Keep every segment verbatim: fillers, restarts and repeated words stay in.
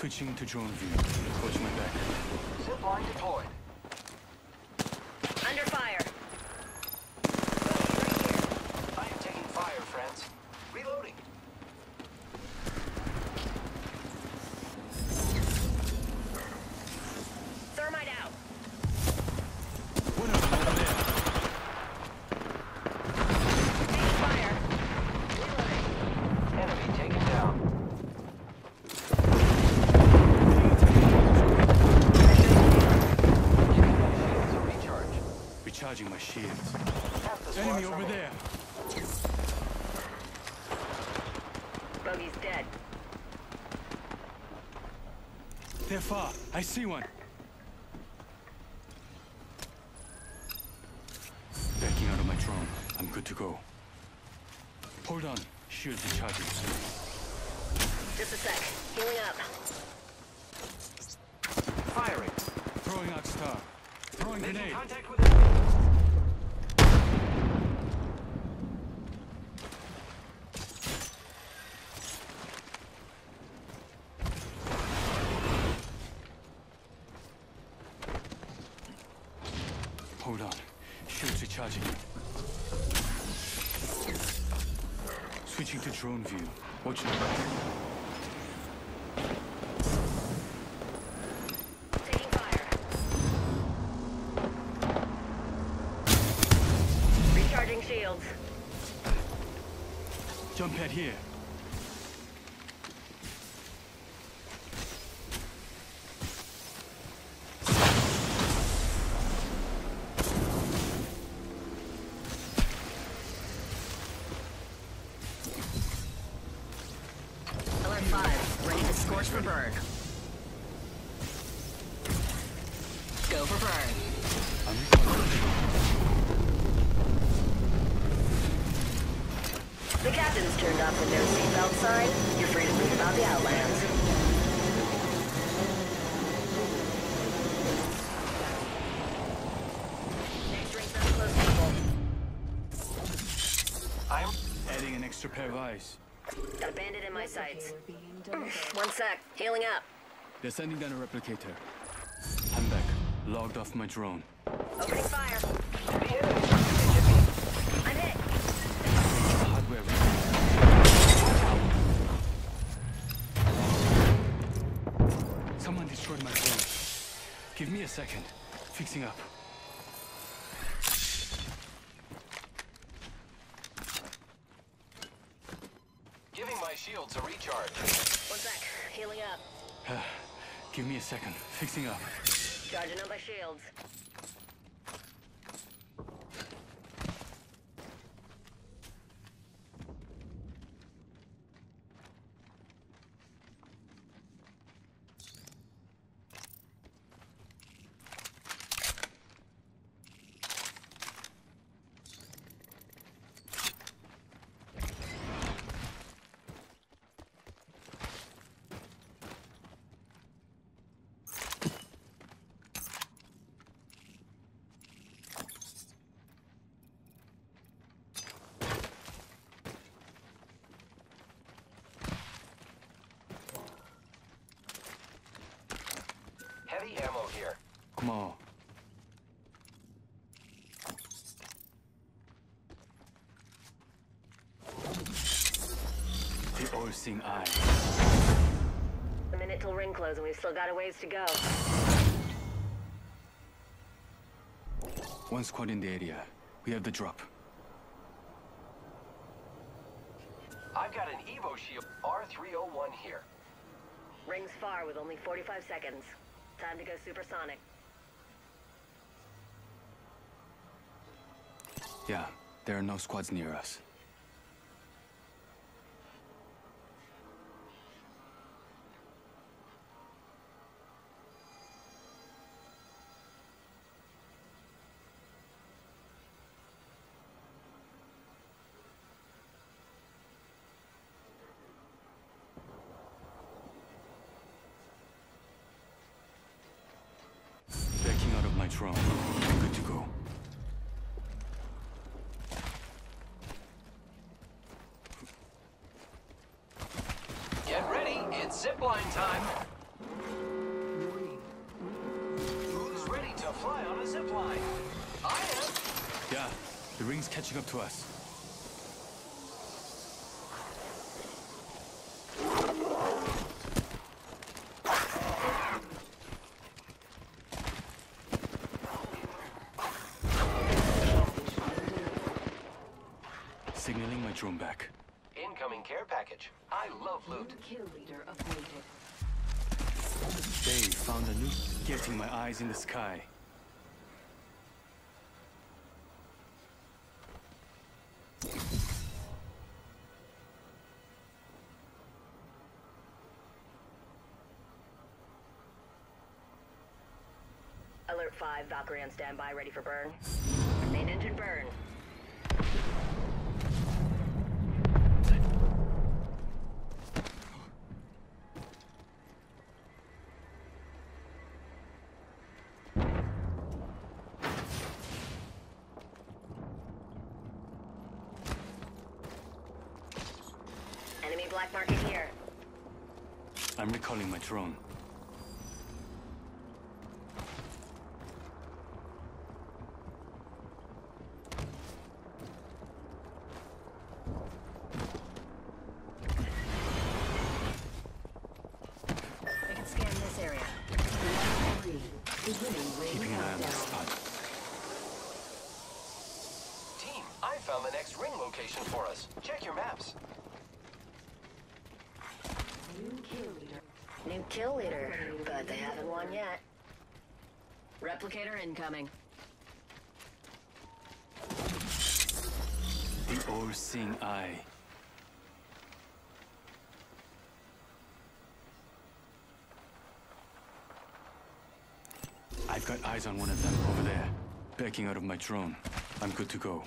Switching to drone view. Watch my back. Zipline deployed. Under fire. I am taking fire, friends. Reloading. Thermite out. One of them over there. Taking fire. Reloading. Enemy taken down. Shields are recharged. Recharging my shields. Half the Enemy squads over remain. there. Bogey's dead. They're far. I see one. Backing out of my drone. I'm good to go. Hold on. Shields recharging. Just a sec. Healing up. Firing. Throwing Arc Star. Throwing Making grenade. contact with enemy. Hold on. Shields recharging. Switching to drone view. Watch my back. Taking fire. Recharging shields. Jump pad here. Alert five. Ready to scorch for burn. Go for burn. I'm recalling. The captain's turned off the no seatbelt sign. You're free to move about the Outlands. Next ring's up close, people. I'm Adding an extra pair of eyes. Got a bandit in my sights. One sec. Healing up. They're sending down a replicator. I'm back. Logged off my drone. Opening fire. the enemy's trying to hit me. I'm hit. Hardware. Someone destroyed my drone. Give me a second. Fixing up. Giving my shields a recharge. One sec. Healing up. Give me a second. Fixing up. Charging up my shields. Heavy ammo here. Come on. The all-seeing eye. A minute till ring close and we've still got a ways to go. One squad in the area. We have the drop. I've got an Evo shield R three oh one here. Ring's far with only forty-five seconds. Time to go supersonic. Yeah, there are no squads near us. Backing out of my drone. Good to go. Get ready, it's zipline time. Who's ready to fly on a zip line? I am. Yeah, the ring's catching up to us. Signaling my drone back. Incoming care package. I love loot. Kill leader upgraded. They found a new... Getting my eyes in the sky. Alert five, Valkyrie on standby, ready for burn. Main engine burn. Enemy black market here. I'm recalling my drone. We can scan this area. Keeping an eye on that spot. Team, I found the next ring location for us. Check your maps. New kill leader. New kill leader, but they haven't won yet. Replicator incoming. The all-seeing eye. I've got eyes on one of them over there. Backing out of my drone. I'm good to go.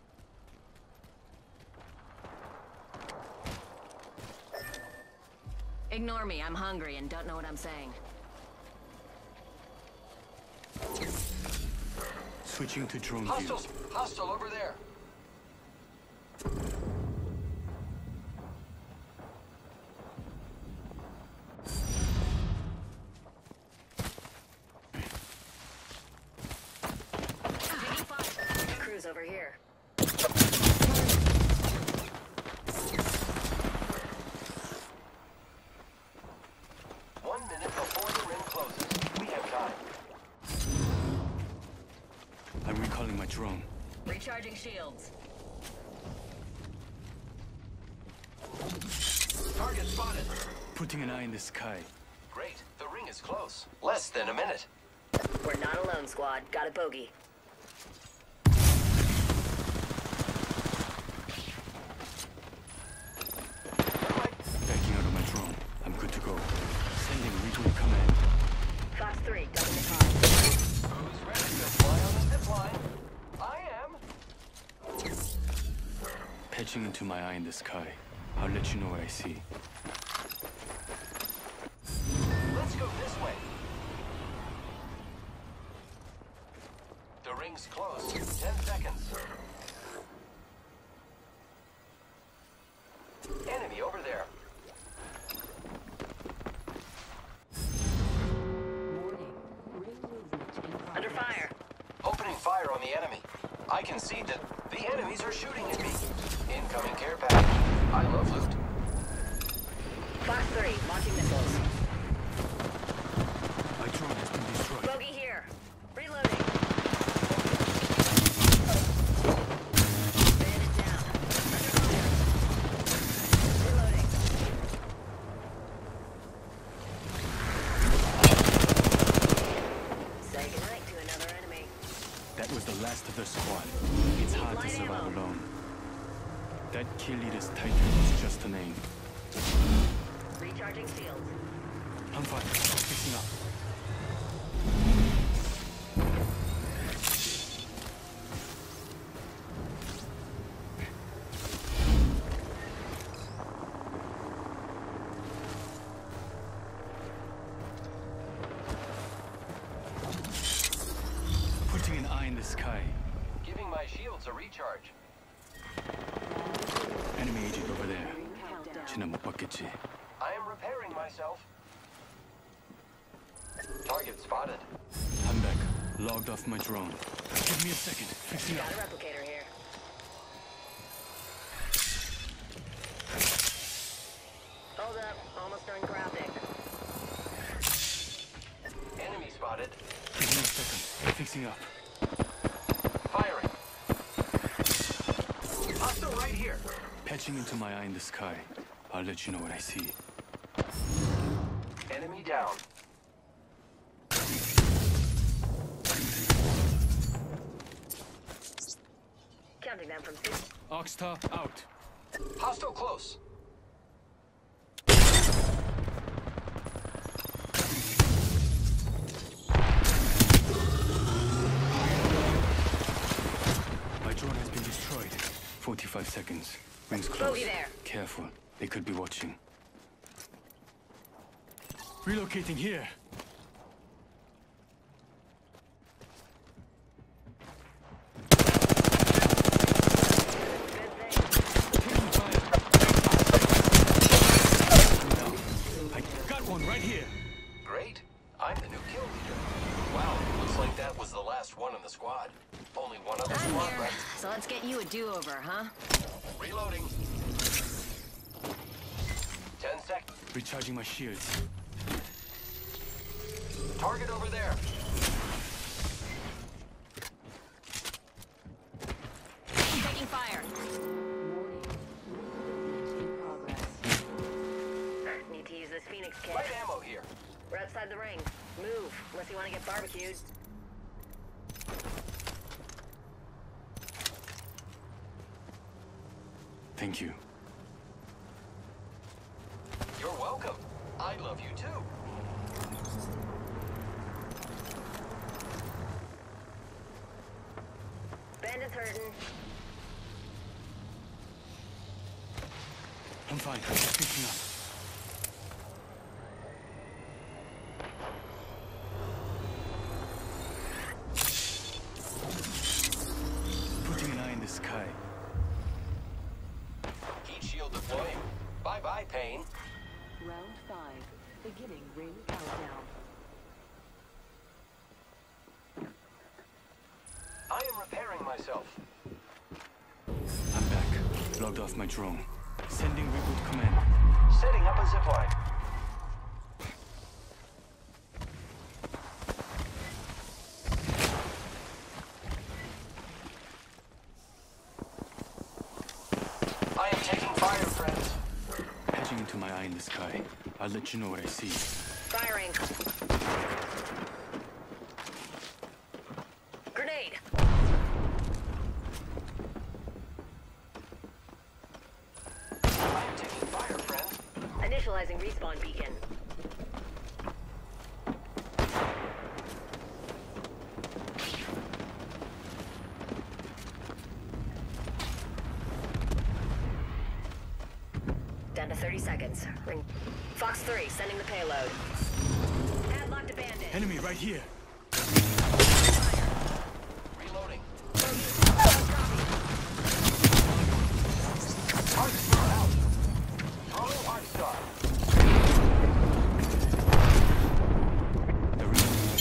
Ignore me, I'm hungry and don't know what I'm saying. Switching to drone view. Hostiles! Hostile over there! Crew's over here. One minute before the ring closes. We have time. I'm recalling my drone. Recharging shields. Target spotted. Putting an eye in the sky. Great. The ring is close. Less than a minute. We're not alone, squad. Got a bogey. Backing out of my drone. I'm good to go. Sending regional command. Fox three, double the pod. Who's ready to fly on the zip line? I am. Patching into my eye in the sky. I'll let you know what I see. Let's go this way. The ring's close. Ten seconds. Enemy over there. Under fire. Opening fire on the enemy. I can see that the enemies are shooting at me. Incoming care package. I love loot. Fox three, launching missiles. My drone has been destroyed. Bogey here. Reloading. Bandit down. Under fire. Reloading. Say goodnight to another enemy. That was the last of the squad. It's hard to Light survive ammo. alone. That kill leader's title was just a name. Recharging shields. I'm fine. Fixing up. Putting an eye in the sky. Giving my shields a recharge. Enemy agent over there. 쟤는 못 봤겠지. I am repairing myself. Target spotted. I'm back. Logged off my drone. Give me a second. Fixing up. Got a replicator here. Hold up. Almost done crafting. Enemy spotted. Give me a second. Fixing up. Firing. Hostile right here. Patching into my eye in the sky. I'll let you know what I see. Enemy down. Counting them from six. Oxtar out. Hostile close. My drone has been destroyed. forty-five seconds. Rings close. Bogey there. Careful. They could be watching. Relocating here. Taking fire. I got one right here. Great. I'm the new kill leader. Wow, looks like that was the last one in the squad. Only one other I'm squad here. left. So let's get you a do-over, huh? Reloading. Ten seconds. Recharging my shields. Target over there. Taking fire. Need to use this Phoenix kit. Light ammo here. We're outside the ring. Move, unless you want to get barbecued. Thank you. You're welcome. I love you too. Bandit's hurting. I'm fine. Just picking up. Putting an eye in the sky. Heat shield deploying. Bye-bye, pain. Round five, beginning ring countdown. I am repairing myself. I'm back. Logged off my drone. Sending reboot command. Setting up a zipline. I am taking fire, friends. Patching into my eye in the sky. I'll let you know what I see. Firing. Grenade. I am taking fire, friends. Initializing respawn beacon. Down to thirty seconds. Ring. Fox three, sending the payload. Padlocked abandoned. Enemy right here. Reloading. Arc star out. Throwing arc star. The reload.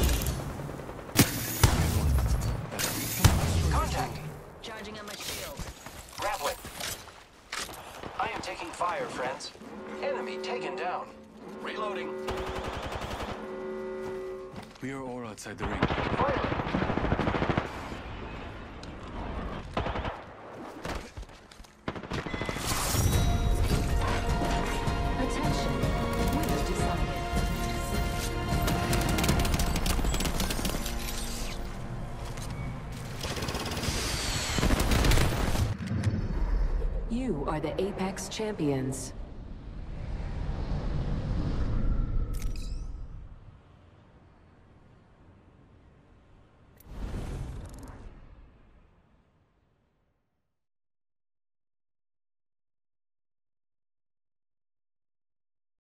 Contact. Charging on my shield. Grappling. I am taking fire, friends. Enemy taken down. Reloading. We are all outside the ring. Firing. Attention, winner decided. You are the Apex Champions.